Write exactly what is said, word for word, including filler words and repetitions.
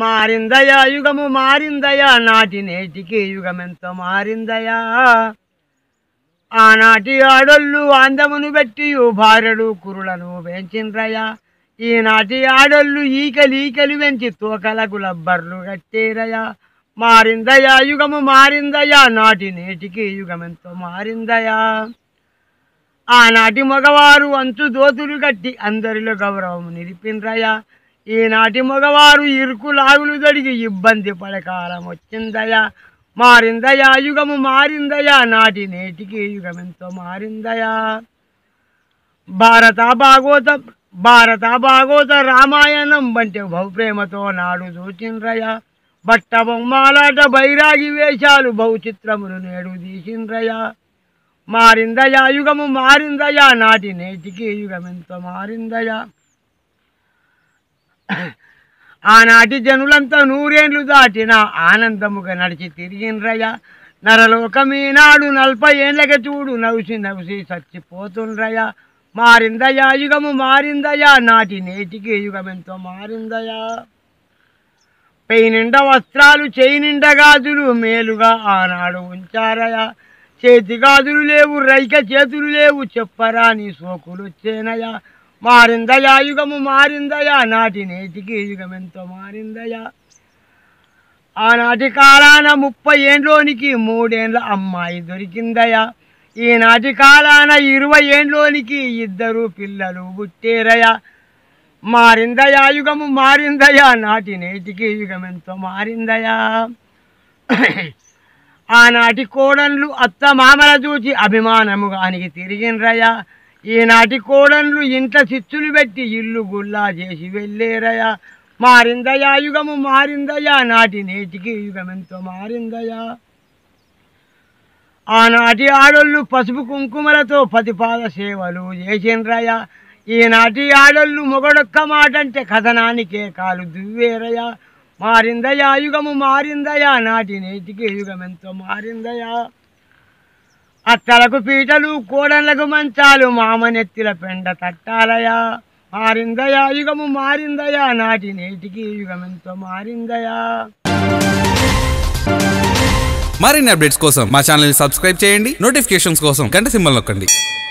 మారిందయా యుగము మారిందయా నాటి నేటికి యుగమెంతో మారిందయా ఆనాటి ఆడోళ్ళు అందమును పెట్టి భార్యలు కురులను పెంచిండ్రయా ఈనాటి ఆడోళ్ళు ఈకలు ఈకలు పెంచి తోకలకు లబ్బర్లు కట్టేరయా మారిందయా యుగము మారిందయా నాటి నేటికి యుగమెంతో మారిందయా ఆనాటి మగవారు అంచు దోతులు కట్టి అందరిలో గౌరవం నిలిపిండ్రయా ఈనాటి మగవారు ఇరుకు లాగులు దడిగి ఇబ్బంది పడకాలం వచ్చిందయా మారిందయా యుగము మారిందయా నాటి నేటికి యుగమెంతో మారిందయా భారత భాగవత భారత భాగవత రామాయణం వంటి బహుప్రేమతో నాడు చూచిండ్రయా బట్ట బొమ్మలాట బైరాగి వేషాలు బహుచిత్రములు నేడు తీసిండ్రయా మారిందయా యుగము మారిందయా నాటి నేటికి యుగమెంతో మారిందయా ఆనాటి జనులంతా నూరేండ్లు దాటిన ఆనందముగా నడిచి తిరిగిండ్రయ్యా నరలోకమీనాడు నలభై ఏండ్లకి చూడు నవ్సి నవ్సి చచ్చిపోతుండ్రయ్యా మారిందయా యుగము మారిందయా నాటి నేటికి యుగమెంతో మారిందయా పై నిండా వస్త్రాలు చేయి నిండా గాజులు మేలుగా ఆనాడు ఉంచారయా చేతి గాజులు లేవు రైక చేతులు లేవు చెప్పరాని సోకులు వచ్చేనయా మారిందయా యుగము మారిందయా నాటి నేటికి యుగమెంతో మారిందయా ఆనాటి కాలాన ముప్పై ఏండ్లోనికి మూడేండ్ల అమ్మాయి దొరికిందయా ఈనాటి కాలాన ఇరవై ఏండ్లోనికి ఇద్దరు పిల్లలు పుట్టేరయా మారిందయా యుగము మారిందయా నాటి నేటికి యుగమెంతో మారిందయా ఆనాటి కోడన్లు అత్త మామల చూచి అభిమానముగా అనికి తిరిగిండ్రయా ఈనాటి కోడన్లు ఇంట చిచ్చులు పెట్టి ఇల్లు గుల్లా చేసి వెళ్ళేరయా మారిందయా యుగము మారిందయా నాటి నేటికి యుగమెంతో మారిందయా ఆనాటి ఆడోళ్ళు పసుపు కుంకుమలతో పతిపాద సేవలు చేసిండ్రయా ఈనాటి ఆడోళ్ళు మొగడొక్క మాట అంటే కథనానికే కాలు దువ్వేరయా మారిందయా యుగము మారిందయా నాటి నేటికి యుగమెంతో మారిందయా అత్తలకు పీటలు కోడళ్లకు మంచాలు మామనెత్తిల పెండ తట్టాలయా మారిందయా యుగము మారిందయా నాటి నేటికి యుగమెంతో మారిందయా మరిన్ని అప్డేట్స్ కోసం మా ఛానల్ ని సబ్స్క్రైబ్ చేయండి నోటిఫికేషన్స్ కోసం గంట సింబల్ నొక్కండి